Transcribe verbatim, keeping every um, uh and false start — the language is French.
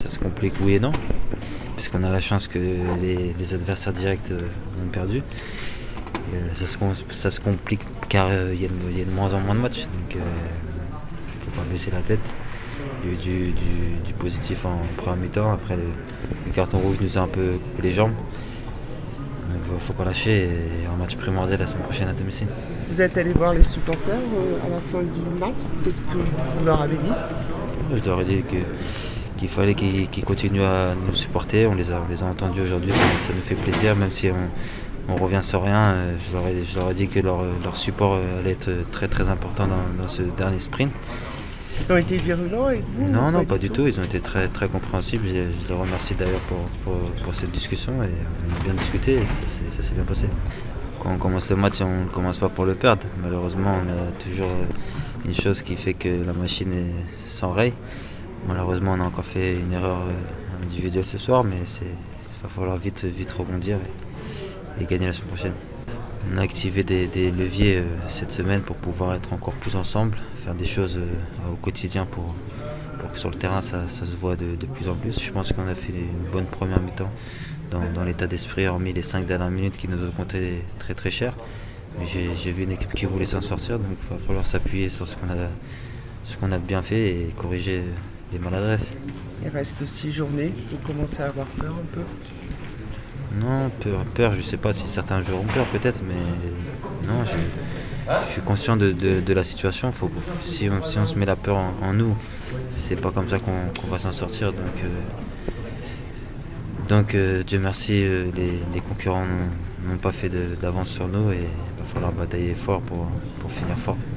ça se complique oui et non, puisqu'on a la chance que les, les adversaires directs euh, ont perdu. Et, euh, ça, se, ça se complique car il euh, y, y a de moins en moins de matchs, donc il ne faut pas baisser la tête. Il y a eu du, du, du positif en première mi-temps, après le, le carton rouge nous a un peu coupé les jambes. Donc il ne faut pas lâcher, et un match primordial la semaine prochaine à domicile. Vous êtes allé voir les supporters euh, à la fin du match, qu'est-ce que vous leur avez dit? Je leur ai dit que, qu'il fallait qu'ils, qu'ils continuent à nous supporter, on les a, on les a entendus aujourd'hui, ça, ça nous fait plaisir, même si on, on revient sans rien. Je leur ai, je leur ai dit que leur, leur support allait être très très important dans, dans ce dernier sprint. Ils ont été virulents avec vous? Non, non, pas, pas du tout. tout. Ils ont été très, très compréhensibles. Je, je les remercie d'ailleurs pour, pour, pour cette discussion et on a bien discuté et ça, ça s'est bien passé. Quand on commence le match, on ne commence pas pour le perdre. Malheureusement, on a toujours une chose qui fait que la machine s'enraye. Malheureusement, on a encore fait une erreur individuelle ce soir, mais il va falloir vite, vite rebondir et, et gagner la semaine prochaine. On a activé des, des leviers euh, cette semaine pour pouvoir être encore plus ensemble, faire des choses euh, au quotidien pour, pour que sur le terrain ça, ça se voit de, de plus en plus. Je pense qu'on a fait une bonne première mi-temps dans, dans l'état d'esprit, hormis les cinq dernières minutes qui nous ont coûté très très cher. Mais j'ai, j'ai vu une équipe qui voulait s'en sortir, donc il va falloir s'appuyer sur ce qu'on a, ce qu'on a bien fait et corriger les maladresses. Il reste six journées, vous commencez à avoir peur un peu? Non, peur, peur, je ne sais pas si certains joueurs ont peur peut-être, mais non, je, je suis conscient de, de, de la situation. Faut, si, on, si on se met la peur en, en nous, c'est pas comme ça qu'on, qu'on va s'en sortir. Donc, euh, donc euh, Dieu merci, euh, les, les concurrents n'ont, n'ont pas fait de, d'avance sur nous et il va falloir batailler fort pour, pour finir fort.